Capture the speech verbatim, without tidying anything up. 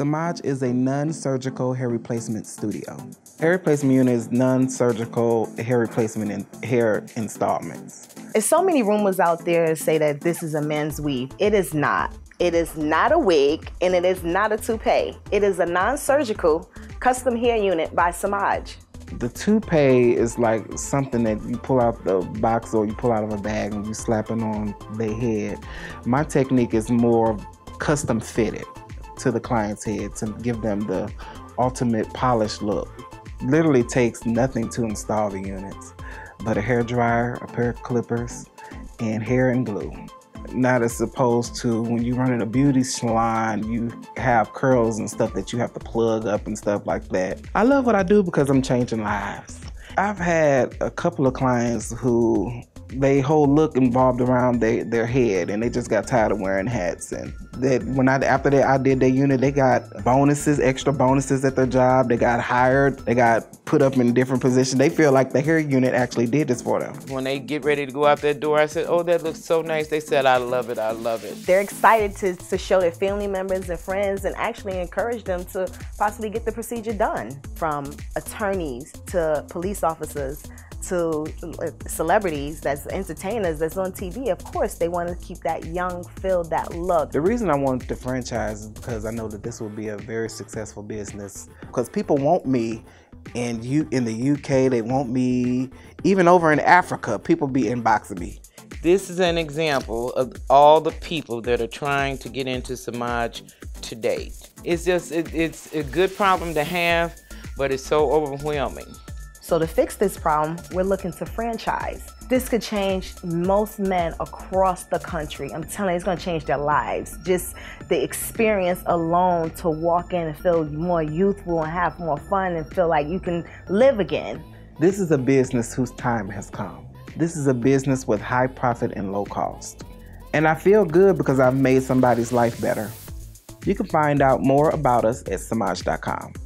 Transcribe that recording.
Samaj is a non-surgical hair replacement studio. Hair replacement unit is non-surgical hair replacement and hair installments. There's so many rumors out there that say that this is a men's weave. It is not. It is not a wig, and it is not a toupee. It is a non-surgical custom hair unit by Samaj. The toupee is like something that you pull out the box or you pull out of a bag and you slap it on their head. My technique is more custom fitted to the client's head to give them the ultimate polished look. Literally takes nothing to install the units, but a hair dryer, a pair of clippers, and hair and glue. Not as opposed to when you run in a beauty salon, you have curls and stuff that you have to plug up and stuff like that. I love what I do because I'm changing lives. I've had a couple of clients who they whole look involved around they, their head, and they just got tired of wearing hats. And that when I after that I did their unit, they got bonuses, extra bonuses at their job. They got hired. They got put up in different positions. They feel like the hair unit actually did this for them. When they get ready to go out that door, I said, "Oh, that looks so nice." They said, "I love it. I love it." They're excited to, to show their family members and friends and actually encourage them to possibly get the procedure done. From attorneys to police officers to celebrities, that's entertainers, that's on T V, of course they want to keep that young feel, that look. The reason I wanted to franchise is because I know that this will be a very successful business. Because people want me in, U in the U K, they want me, even over in Africa, people be inboxing me. This is an example of all the people that are trying to get into Samaj today. It's just, it, it's a good problem to have, but it's so overwhelming. So to fix this problem, we're looking to franchise. This could change most men across the country. I'm telling you, it's gonna change their lives. Just the experience alone to walk in and feel more youthful and have more fun and feel like you can live again. This is a business whose time has come. This is a business with high profit and low cost. And I feel good because I've made somebody's life better. You can find out more about us at samaj dot com.